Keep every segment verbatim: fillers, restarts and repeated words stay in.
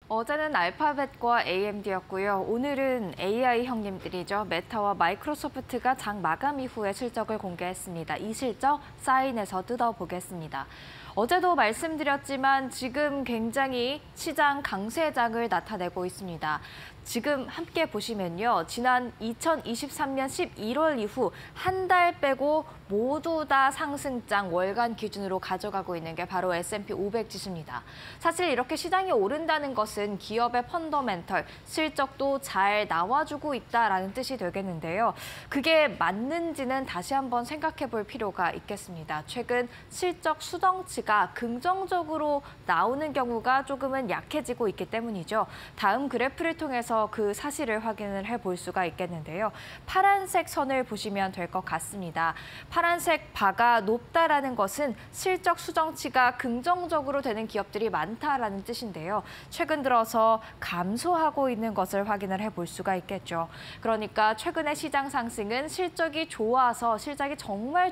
어제는 알파벳과 에이엠디였고요. 오늘은 에이아이 형님들이죠. 메타와 마이크로소프트가 장 마감 이후에 실적을 공개했습니다. 이 실적 사인에서 뜯어보겠습니다. 어제도 말씀드렸지만 지금 굉장히 시장 강세장을 나타내고 있습니다. 지금 함께 보시면요. 지난 이천이십삼 년 십일월 이후 한 달 빼고 모두 다 상승장 월간 기준으로 가져가고 있는 게 바로 에스 앤 피 오백 지수입니다. 사실 이렇게 시장이 오른다는 것은 기업의 펀더멘털, 실적도 잘 나와주고 있다라는 뜻이 되겠는데요. 그게 맞는지는 다시 한번 생각해 볼 필요가 있겠습니다. 최근 실적 수정치가 긍정적으로 나오는 경우가 조금은 약해지고 있기 때문이죠. 다음 그래프를 통해서 그 사실을 확인을 해볼 수가 있겠는데요. 파란색 선을 보시면 될 것 같습니다. 파란색 바가 높다라는 것은 실적 수정치가 긍정적으로 되는 기업들이 많다라는 뜻인데요. 최근 들어서 감소하고 있는 것을 확인을 해볼 수가 있겠죠. 그러니까 최근의 시장 상승은 실적이 좋아서, 실적이 정말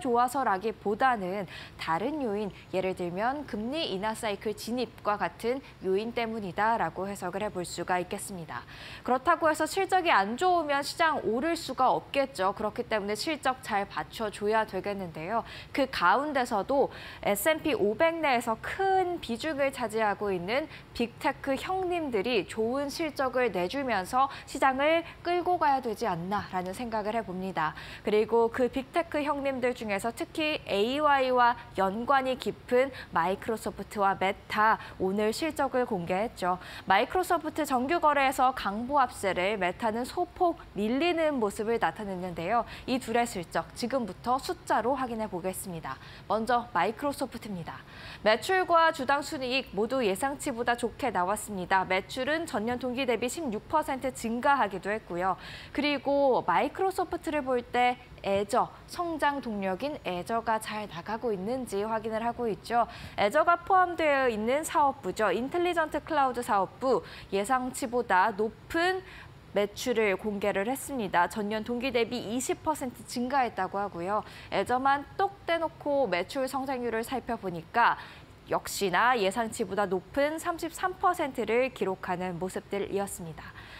좋아서라기보다는 다른 요인, 예를 들면 금리 인하 사이클 진입과 같은 요인 때문이다라고 해석을 해볼 수가 있겠습니다. 그렇다고 해서 실적이 안 좋으면 시장 오를 수가 없겠죠. 그렇기 때문에 실적 잘 받쳐줘야 되겠는데요. 그 가운데서도 에스 앤 피 오백 내에서 큰 비중을 차지하고 있는 빅테크 형님들이 좋은 실적을 내주면서 시장을 끌고 가야 되지 않나라는 생각을 해봅니다. 그리고 그 빅테크 형님들 중에서 특히 에이와이와 연관이 깊은 마이크로소프트와 메타 오늘 실적을 공개했죠. 마이크로소프트 정규 거래에서 강보합세를, 메타는 소폭 밀리는 모습을 나타냈는데요. 이 둘의 실적 지금부터 숫자로 확인해 보겠습니다. 먼저 마이크로소프트입니다. 매출과 주당 순이익 모두 예상치보다 좋게 나왔습니다. 매출은 전년 동기 대비 십육 퍼센트 증가하기도 했고요. 그리고 마이크로소프트를 볼 때 애저, 성장 동력인 애저가 잘 나가고 있는지 확인을 하고 있죠. 애저가 포함되어 있는 사업부죠. 인텔리전트 클라우드 사업부 예상치보다 높은 매출을 공개를 했습니다. 전년 동기 대비 이십 퍼센트 증가했다고 하고요. 애저만 똑 떼놓고 매출 성장률을 살펴보니까 역시나 예상치보다 높은 삼십삼 퍼센트를 기록하는 모습들이었습니다.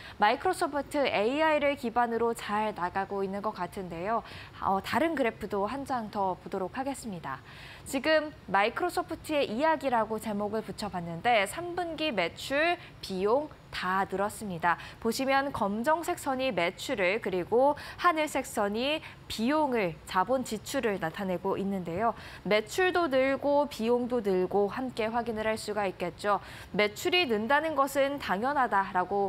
마이크로소프트 에이아이를 기반으로 잘 나가고 있는 것 같은데요. 어, 다른 그래프도 한 장 더 보도록 하겠습니다. 지금 마이크로소프트의 이야기라고 제목을 붙여봤는데 삼 분기 매출, 비용 다 늘었습니다. 보시면 검정색 선이 매출을, 그리고 하늘색 선이 비용을, 자본 지출을 나타내고 있는데요. 매출도 늘고 비용도 늘고 함께 확인을 할 수가 있겠죠. 매출이 는다는 것은 당연하다라고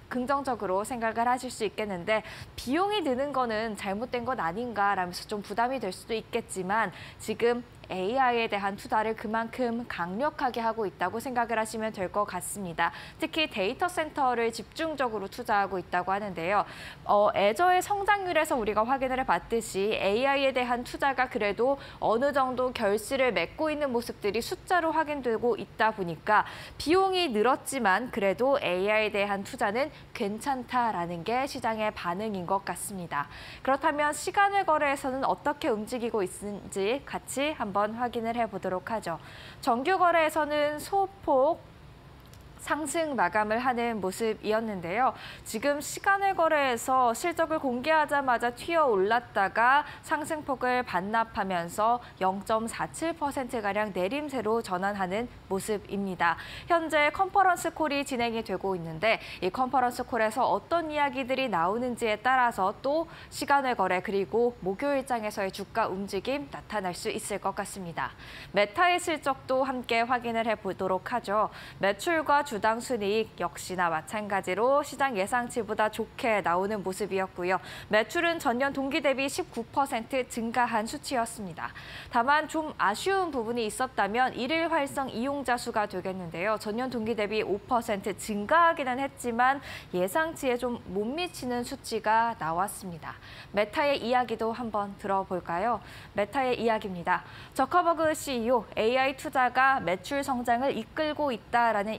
긍정적으로 생각을 하실 수 있겠는데 비용이 드는 거는 잘못된 것 아닌가라면서 좀 부담이 될 수도 있겠지만 지금 에이아이에 대한 투자를 그만큼 강력하게 하고 있다고 생각을 하시면 될 것 같습니다. 특히 데이터 센터를 집중적으로 투자하고 있다고 하는데요. 어, 애저의 성장률에서 우리가 확인을 해봤듯이 에이아이에 대한 투자가 그래도 어느 정도 결실을 맺고 있는 모습들이 숫자로 확인되고 있다 보니까 비용이 늘었지만 그래도 에이아이에 대한 투자는 괜찮다라는 게 시장의 반응인 것 같습니다. 그렇다면 시간을 거래에서는 어떻게 움직이고 있는지 같이 한번 확인을 해보도록 하죠. 정규 거래에서는 소폭 상승 마감을 하는 모습이었는데요. 지금 시간을 거래해서 실적을 공개하자마자 튀어 올랐다가 상승폭을 반납하면서 영 점 사칠 퍼센트가량 내림세로 전환하는 모습입니다. 현재 컨퍼런스 콜이 진행이 되고 있는데 이 컨퍼런스 콜에서 어떤 이야기들이 나오는지에 따라서 또 시간을 거래, 그리고 목요일장에서의 주가 움직임 나타날 수 있을 것 같습니다. 메타의 실적도 함께 확인을 해보도록 하죠. 매출과 주당 순이익 역시나 마찬가지로 시장 예상치보다 좋게 나오는 모습이었고요. 매출은 전년 동기 대비 십구 퍼센트 증가한 수치였습니다. 다만 좀 아쉬운 부분이 있었다면 일일 활성 이용자 수가 되겠는데요. 전년 동기 대비 오 퍼센트 증가하기는 했지만 예상치에 좀 못 미치는 수치가 나왔습니다. 메타의 이야기도 한번 들어볼까요? 메타의 이야기입니다. 저커버그 씨이오, 에이아이 투자가 매출 성장을 이끌고 있다라는 이야기를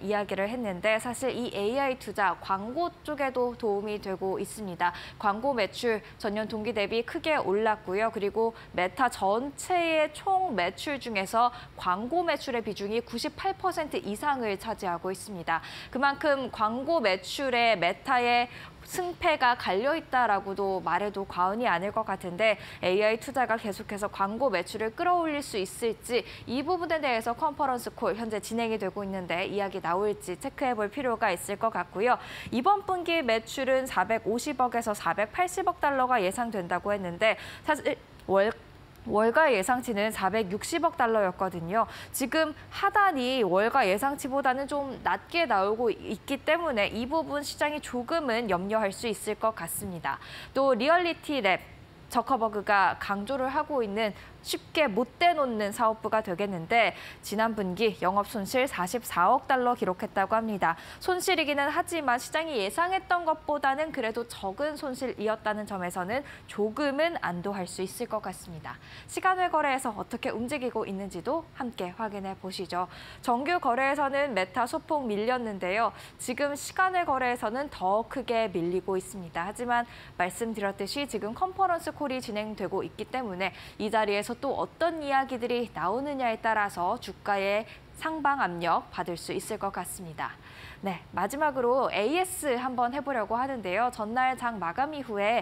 거래했는데 사실 이 에이아이 투자 광고 쪽에도 도움이 되고 있습니다. 광고 매출 전년 동기 대비 크게 올랐고요. 그리고 메타 전체의 총 매출 중에서 광고 매출의 비중이 구십팔 퍼센트 이상을 차지하고 있습니다. 그만큼 광고 매출에 메타의 승패가 갈려있다라고도 말해도 과언이 아닐 것 같은데 에이아이 투자가 계속해서 광고 매출을 끌어올릴 수 있을지 이 부분에 대해서 컨퍼런스 콜 현재 진행이 되고 있는데 이야기 나올지 체크해볼 필요가 있을 것 같고요. 이번 분기 매출은 사백오십억에서 사백팔십억 달러가 예상된다고 했는데 사실 월 월가 예상치는 사백육십억 달러였거든요. 지금 하단이 월가 예상치보다는 좀 낮게 나오고 있기 때문에 이 부분 시장이 조금은 염려할 수 있을 것 같습니다. 또 리얼리티 랩, 저커버그가 강조를 하고 있는 쉽게 못 대놓는 사업부가 되겠는데 지난 분기 영업 손실 사십사억 달러 기록했다고 합니다. 손실이기는 하지만 시장이 예상했던 것보다는 그래도 적은 손실이었다는 점에서는 조금은 안도할 수 있을 것 같습니다. 시간외 거래에서 어떻게 움직이고 있는지도 함께 확인해 보시죠. 정규 거래에서는 메타 소폭 밀렸는데요. 지금 시간외 거래에서는 더 크게 밀리고 있습니다. 하지만 말씀드렸듯이 지금 컨퍼런스 콜이 진행되고 있기 때문에 이 자리에서 또 어떤 이야기들이 나오느냐에 따라서 주가의 상방 압력 받을 수 있을 것 같습니다. 네, 마지막으로 에이에스 한번 해보려고 하는데요. 전날 장 마감 이후에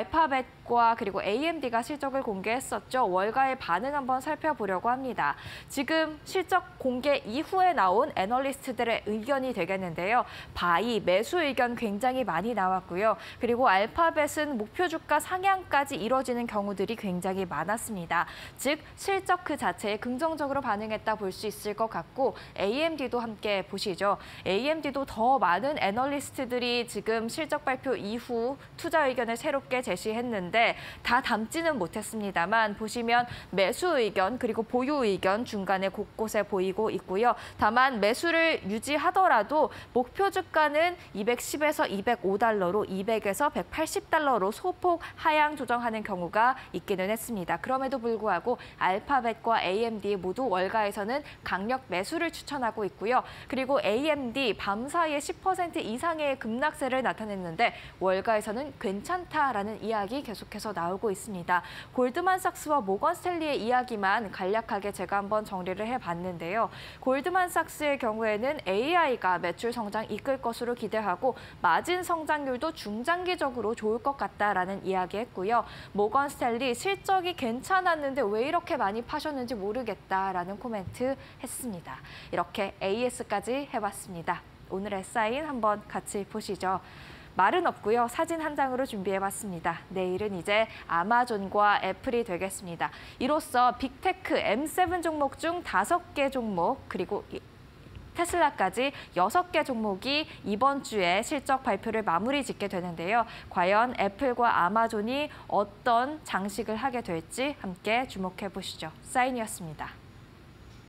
알파벳과 그리고 에이엠디가 실적을 공개했었죠. 월가의 반응 한번 살펴보려고 합니다. 지금 실적 공개 이후에 나온 애널리스트들의 의견이 되겠는데요. 바이, 매수 의견 굉장히 많이 나왔고요. 그리고 알파벳은 목표 주가 상향까지 이뤄지는 경우들이 굉장히 많았습니다. 즉, 실적 그 자체에 긍정적으로 반응했다 볼 수 있을 것 같고 에이엠디도 함께 보시죠. 에이엠디도 더 많은 애널리스트들이 지금 실적 발표 이후 투자 의견을 새롭게 제시했는데 다 담지는 못했습니다만 보시면 매수 의견 그리고 보유 의견 중간에 곳곳에 보이고 있고요. 다만 매수를 유지하더라도 목표 주가는 이백십에서 이백오 달러로 이백에서 백팔십 달러로 소폭 하향 조정하는 경우가 있기는 했습니다. 그럼에도 불구하고 알파벳과 에이엠디 모두 월가에서는 강력 매수를 추천하고 있고요. 그리고 에이엠디 밤사이에 십 퍼센트 이상의 급락세를 나타냈는데 월가에서는 괜찮다라는 이야기 계속해서 나오고 있습니다. 골드만삭스와 모건스탠리의 이야기만 간략하게 제가 한번 정리를 해봤는데요. 골드만삭스의 경우에는 에이아이가 매출 성장 이끌 것으로 기대하고 마진 성장률도 중장기적으로 좋을 것 같다라는 이야기했고요. 모건스탠리 실적이 괜찮았는데 왜 이렇게 많이 파셨는지 모르겠다라는 코멘트 했습니다. 이렇게 에이에스까지 해봤습니다. 오늘의 사인 한번 같이 보시죠. 말은 없고요. 사진 한 장으로 준비해봤습니다. 내일은 이제 아마존과 애플이 되겠습니다. 이로써 빅테크 엠 세븐 종목 중 다섯 개 종목 그리고 테슬라까지 여섯 개 종목이 이번 주에 실적 발표를 마무리 짓게 되는데요. 과연 애플과 아마존이 어떤 장식을 하게 될지 함께 주목해 보시죠. 사인이었습니다.